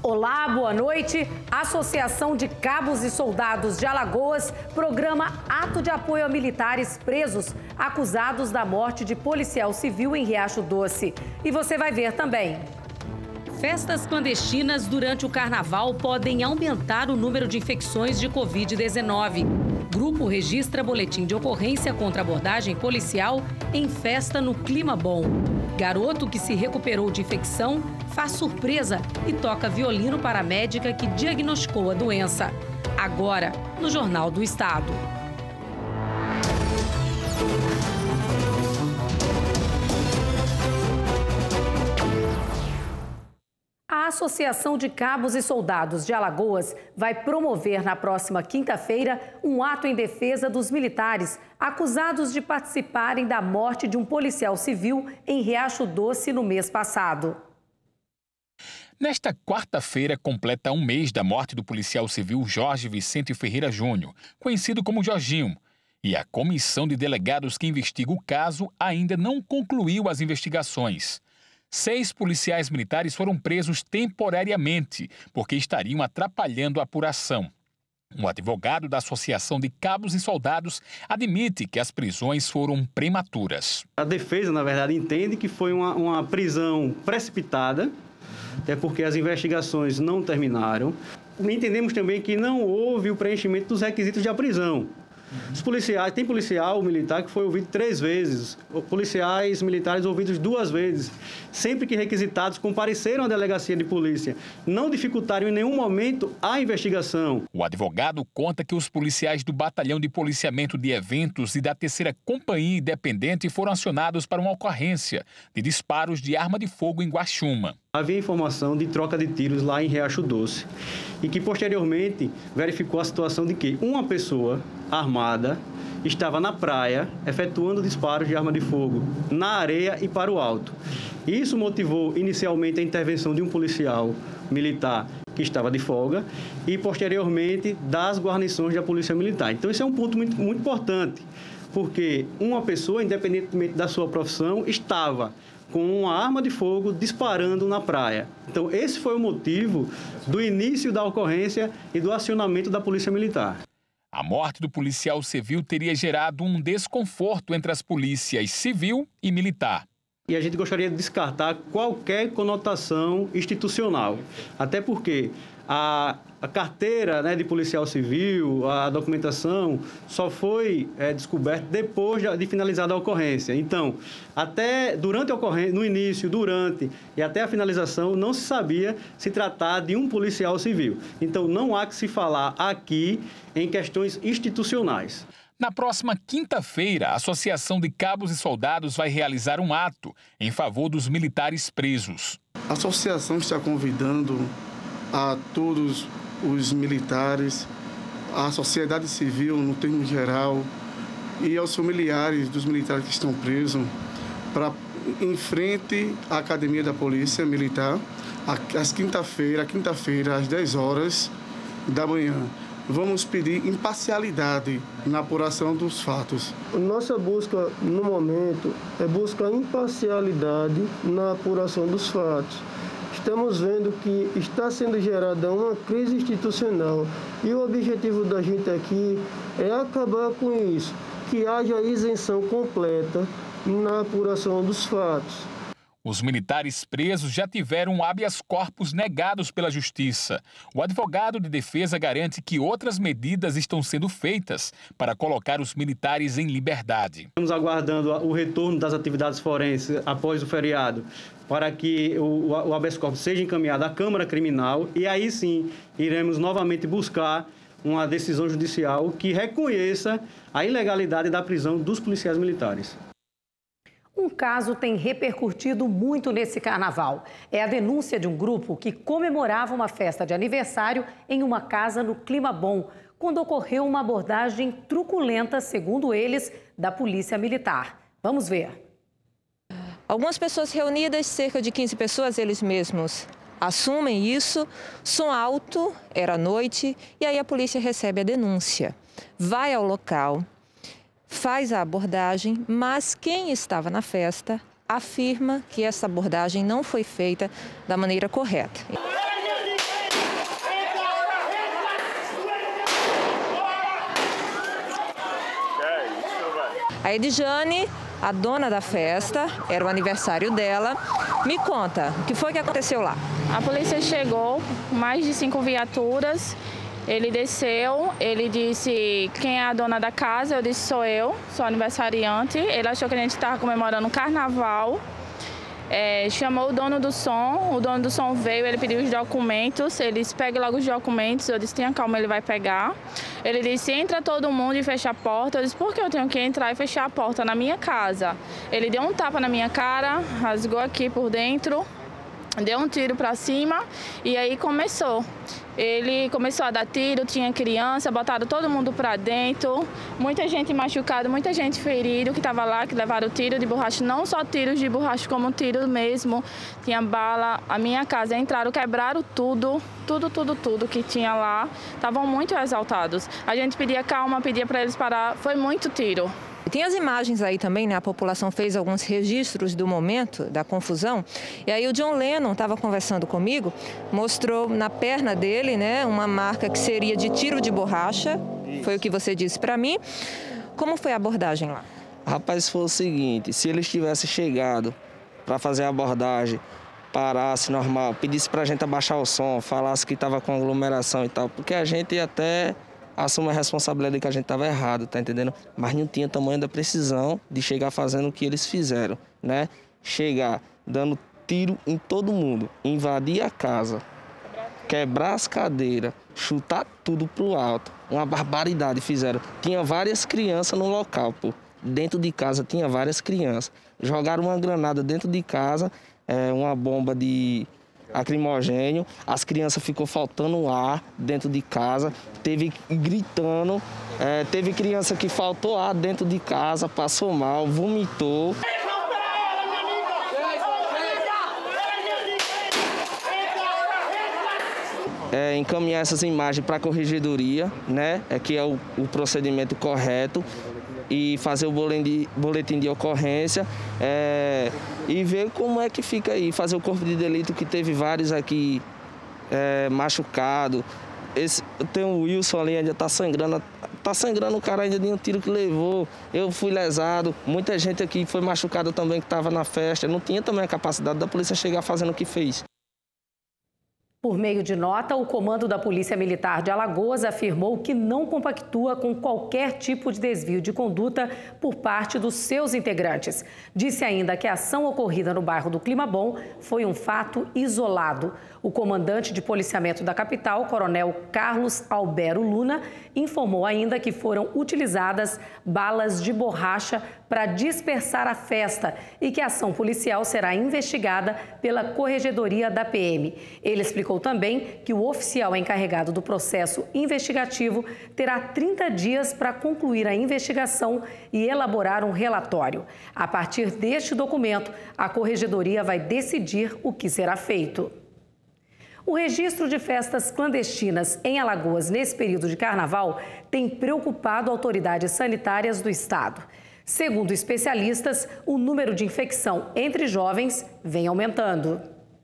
Olá, boa noite. A Associação de Cabos e Soldados de Alagoas programa ato de apoio a militares presos acusados da morte de policial civil em Riacho Doce. E você vai ver também. Festas clandestinas durante o carnaval podem aumentar o número de infecções de Covid-19. Grupo registra boletim de ocorrência contra abordagem policial em festa no Clima Bom. Garoto que se recuperou de infecção faz surpresa e toca violino para a médica que diagnosticou a doença. Agora, no Jornal do Estado. A Associação de Cabos e Soldados de Alagoas vai promover na próxima quinta-feira um ato em defesa dos militares acusados de participarem da morte de um policial civil em Riacho Doce no mês passado. Nesta quarta-feira, completa um mês da morte do policial civil Jorge Vicente Ferreira Júnior, conhecido como Jorginho. E a comissão de delegados que investiga o caso ainda não concluiu as investigações. 6 policiais militares foram presos temporariamente, porque estariam atrapalhando a apuração. Um advogado da Associação de Cabos e Soldados admite que as prisões foram prematuras. A defesa, na verdade, entende que foi uma prisão precipitada, até porque as investigações não terminaram. Entendemos também que não houve o preenchimento dos requisitos de prisão. Os policiais, tem policial militar que foi ouvido 3 vezes, policiais militares ouvidos 2 vezes, sempre que requisitados compareceram à delegacia de polícia, não dificultaram em nenhum momento a investigação. O advogado conta que os policiais do Batalhão de Policiamento de Eventos e da 3ª Companhia Independente foram acionados para uma ocorrência de disparos de arma de fogo em Guaxuma. Havia informação de troca de tiros lá em Riacho Doce e que posteriormente verificou a situação de que uma pessoa armada estava na praia efetuando disparos de arma de fogo na areia e para o alto. Isso motivou inicialmente a intervenção de um policial militar que estava de folga e posteriormente das guarnições da Polícia Militar. Então esse é um ponto muito importante, porque uma pessoa, independentemente da sua profissão, estava com uma arma de fogo disparando na praia. Então, esse foi o motivo do início da ocorrência e do acionamento da Polícia Militar. A morte do policial civil teria gerado um desconforto entre as polícias civil e militar. E a gente gostaria de descartar qualquer conotação institucional, até porque a carteira, né, de policial civil, a documentação, só foi descoberta depois de finalizada a ocorrência. Então, até durante a ocorrência, no início, durante e até a finalização, não se sabia se tratar de um policial civil. Então, não há que se falar aqui em questões institucionais. Na próxima quinta-feira, a Associação de Cabos e Soldados vai realizar um ato em favor dos militares presos. A associação está convidando a todos os militares, a sociedade civil no termo geral e aos familiares dos militares que estão presos para em frente à Academia da Polícia Militar, quinta-feira, às 10 horas da manhã. Vamos pedir imparcialidade na apuração dos fatos. Nossa busca, no momento, é buscar imparcialidade na apuração dos fatos. Estamos vendo que está sendo gerada uma crise institucional e o objetivo da gente aqui é acabar com isso, que haja isenção completa na apuração dos fatos. Os militares presos já tiveram habeas corpus negados pela Justiça. O advogado de defesa garante que outras medidas estão sendo feitas para colocar os militares em liberdade. Estamos aguardando o retorno das atividades forenses após o feriado, para que o habeas corpus seja encaminhado à Câmara Criminal e aí sim iremos novamente buscar uma decisão judicial que reconheça a ilegalidade da prisão dos policiais militares. Um caso tem repercutido muito nesse carnaval. É a denúncia de um grupo que comemorava uma festa de aniversário em uma casa no Clima Bom, quando ocorreu uma abordagem truculenta, segundo eles, da Polícia Militar. Vamos ver. Algumas pessoas reunidas, cerca de 15 pessoas, eles mesmos assumem isso, som alto, era noite, e aí a polícia recebe a denúncia. Vai ao local, faz a abordagem, mas quem estava na festa afirma que essa abordagem não foi feita da maneira correta. A Edjane, a dona da festa, era o aniversário dela. Me conta, o que foi que aconteceu lá? A polícia chegou, mais de 5 viaturas. Ele desceu, ele disse quem é a dona da casa, eu disse sou eu, sou aniversariante. Ele achou que a gente estava comemorando o carnaval. Chamou o dono do som veio, ele pediu os documentos, ele disse pegue logo os documentos, eu disse tenha calma, ele vai pegar. Ele disse entra todo mundo e fecha a porta, eu disse por que eu tenho que entrar e fechar a porta na minha casa? Ele deu um tapa na minha cara, rasgou aqui por dentro, deu um tiro para cima e aí começou. Ele começou a dar tiro, tinha criança, botaram todo mundo para dentro, muita gente machucada, muita gente ferida que estava lá, que levaram tiro de borracha, não só tiros de borracha, como tiro mesmo, tinha bala. A minha casa entraram, quebraram tudo que tinha lá, estavam muito exaltados. A gente pedia calma, pedia para eles parar, foi muito tiro. Tem as imagens aí também, né? A população fez alguns registros do momento, da confusão. E aí o John Lennon estava conversando comigo, mostrou na perna dele, né, uma marca que seria de tiro de borracha. Foi o que você disse para mim. Como foi a abordagem lá? Rapaz, foi o seguinte, se eles tivessem chegado para fazer a abordagem, parasse normal, pedisse para a gente abaixar o som, falasse que estava com aglomeração e tal, porque a gente até assume a responsabilidade de que a gente estava errado, tá entendendo? Mas não tinha tamanho da precisão de chegar fazendo o que eles fizeram, né? Chegar dando tiro em todo mundo, invadir a casa, quebrar as cadeiras, chutar tudo pro alto. Uma barbaridade fizeram. Tinha várias crianças no local, pô. Dentro de casa tinha várias crianças. Jogaram uma granada dentro de casa, uma bomba de lacrimogênio, as crianças ficou faltando ar dentro de casa, teve gritando, teve criança que faltou ar dentro de casa, passou mal, vomitou. Encaminhar essas imagens para a corregedoria, né, que é o procedimento correto, e fazer o boletim de ocorrência e ver como é que fica aí, fazer o corpo de delito, que teve vários aqui machucados. Tem o Wilson ali, ainda está sangrando o cara ainda de um tiro que levou. Eu fui lesado, muita gente aqui foi machucada também que estava na festa, não tinha também a capacidade da polícia chegar fazendo o que fez. Por meio de nota, o comando da Polícia Militar de Alagoas afirmou que não compactua com qualquer tipo de desvio de conduta por parte dos seus integrantes. Disse ainda que a ação ocorrida no bairro do Clima Bom foi um fato isolado. O comandante de policiamento da capital, Coronel Carlos Albero Luna, informou ainda que foram utilizadas balas de borracha para dispersar a festa e que a ação policial será investigada pela Corregedoria da PM. Ele explicou também que o oficial encarregado do processo investigativo terá 30 dias para concluir a investigação e elaborar um relatório. A partir deste documento, a Corregedoria vai decidir o que será feito. O registro de festas clandestinas em Alagoas nesse período de carnaval tem preocupado autoridades sanitárias do estado. Segundo especialistas, o número de infecção entre jovens vem aumentando.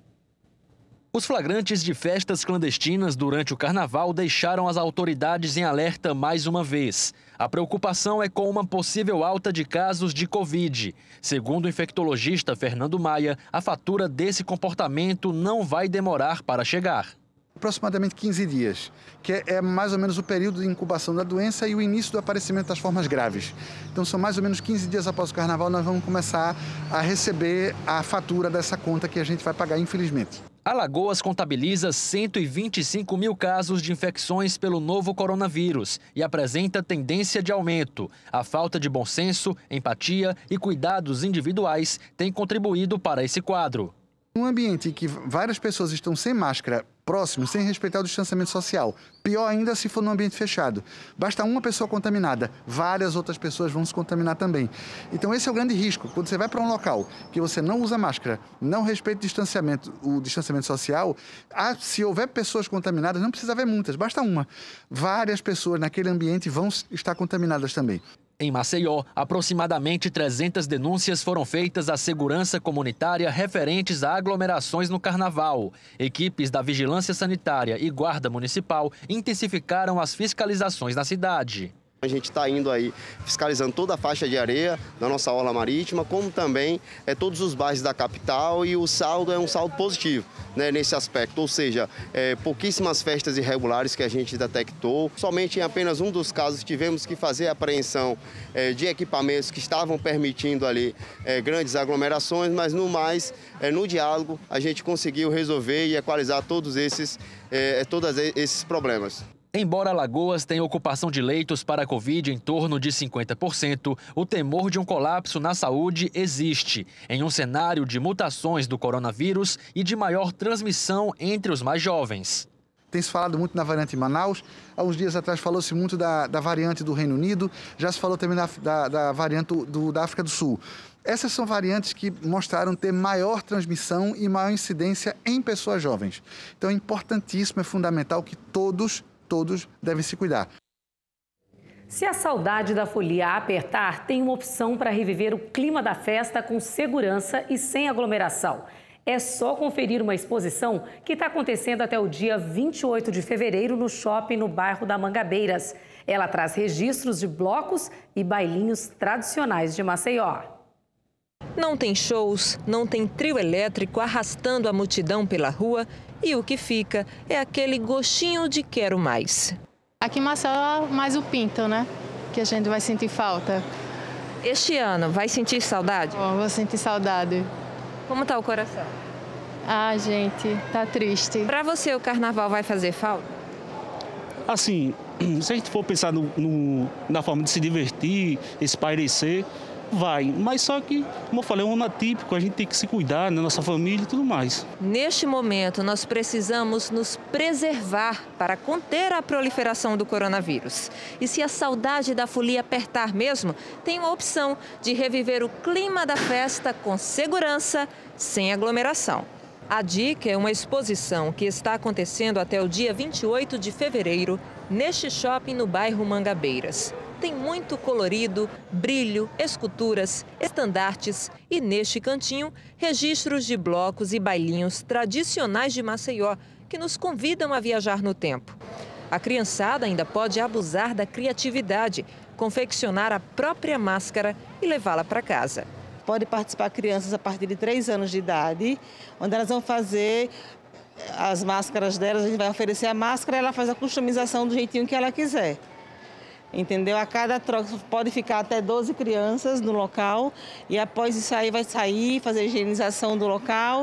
Os flagrantes de festas clandestinas durante o carnaval deixaram as autoridades em alerta mais uma vez. A preocupação é com uma possível alta de casos de Covid. Segundo o infectologista Fernando Maia, a fatura desse comportamento não vai demorar para chegar. Aproximadamente 15 dias, que é mais ou menos o período de incubação da doença e o início do aparecimento das formas graves. Então são mais ou menos 15 dias após o carnaval, nós vamos começar a receber a fatura dessa conta que a gente vai pagar, infelizmente. Alagoas contabiliza 125 mil casos de infecções pelo novo coronavírus e apresenta tendência de aumento. A falta de bom senso, empatia e cuidados individuais tem contribuído para esse quadro. Um ambiente em que várias pessoas estão sem máscara, próximos, sem respeitar o distanciamento social. Pior ainda se for num ambiente fechado. Basta uma pessoa contaminada, várias outras pessoas vão se contaminar também. Então esse é o grande risco. Quando você vai para um local que você não usa máscara, não respeita o distanciamento social, se houver pessoas contaminadas, não precisa haver muitas, basta uma. Várias pessoas naquele ambiente vão estar contaminadas também. Em Maceió, aproximadamente 300 denúncias foram feitas à segurança comunitária referentes a aglomerações no carnaval. Equipes da Vigilância Sanitária e Guarda Municipal intensificaram as fiscalizações na cidade. A gente está indo aí fiscalizando toda a faixa de areia da nossa orla marítima, como também todos os bairros da capital, e o saldo é um saldo positivo, né, nesse aspecto, ou seja, pouquíssimas festas irregulares que a gente detectou. Somente em apenas um dos casos tivemos que fazer a apreensão de equipamentos que estavam permitindo ali grandes aglomerações, mas no mais, no diálogo, a gente conseguiu resolver e equalizar todos esses problemas. Embora Alagoas tenha ocupação de leitos para a Covid em torno de 50%, o temor de um colapso na saúde existe, em um cenário de mutações do coronavírus e de maior transmissão entre os mais jovens. Tem se falado muito na variante Manaus. Há uns dias atrás falou-se muito da variante do Reino Unido, já se falou também da variante da África do Sul. Essas são variantes que mostraram ter maior transmissão e maior incidência em pessoas jovens. Então é importantíssimo, é fundamental que todos devem se cuidar. Se a saudade da folia apertar, tem uma opção para reviver o clima da festa com segurança e sem aglomeração. É só conferir uma exposição que está acontecendo até o dia 28 de fevereiro no shopping no bairro da Mangabeiras. Ela traz registros de blocos e bailinhos tradicionais de Maceió. Não tem shows, não tem trio elétrico arrastando a multidão pela rua e o que fica é aquele gostinho de quero mais. Aqui em Maceió, mais o pinto, né? Que a gente vai sentir falta. Este ano, vai sentir saudade? Vou sentir saudade. Como tá o coração? Ah, gente, tá triste. Para você, o carnaval vai fazer falta? Assim, se a gente for pensar na forma de se divertir, espairecer, vai. Mas só que, como eu falei, é um ano atípico, a gente tem que se cuidar, né, nossa família e tudo mais. Neste momento, nós precisamos nos preservar para conter a proliferação do coronavírus. E se a saudade da folia apertar mesmo, tem uma opção de reviver o clima da festa com segurança, sem aglomeração. A dica é uma exposição que está acontecendo até o dia 28 de fevereiro, neste shopping no bairro Mangabeiras. Tem muito colorido, brilho, esculturas, estandartes e, neste cantinho, registros de blocos e bailinhos tradicionais de Maceió que nos convidam a viajar no tempo. A criançada ainda pode abusar da criatividade, confeccionar a própria máscara e levá-la para casa. Pode participar crianças a partir de 3 anos de idade, onde elas vão fazer as máscaras delas, a gente vai oferecer a máscara e ela faz a customização do jeitinho que ela quiser. Entendeu? A cada troca pode ficar até 12 crianças no local e após isso aí vai sair, fazer a higienização do local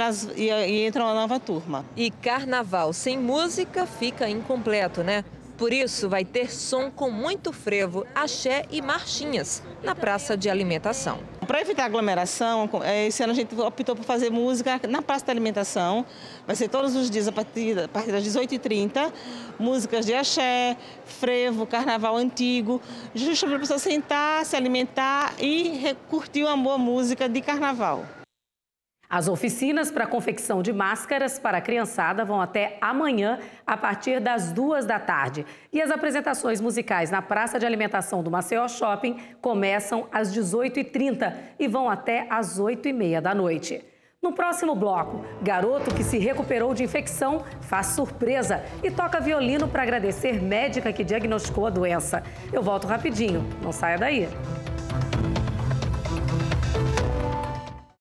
e entra uma nova turma. E carnaval sem música fica incompleto, né? Por isso vai ter som com muito frevo, axé e marchinhas na praça de alimentação. Para evitar aglomeração, esse ano a gente optou por fazer música na praça de alimentação. Vai ser todos os dias a partir das 18h30, músicas de axé, frevo, carnaval antigo, justamente para a pessoa sentar, se alimentar e curtir uma boa música de carnaval. As oficinas para confecção de máscaras para a criançada vão até amanhã, a partir das 2 da tarde. E as apresentações musicais na Praça de Alimentação do Maceió Shopping começam às 18h30 e vão até às 8h30 da noite. No próximo bloco, garoto que se recuperou de infecção faz surpresa e toca violino para agradecer médica que diagnosticou a doença. Eu volto rapidinho, não saia daí.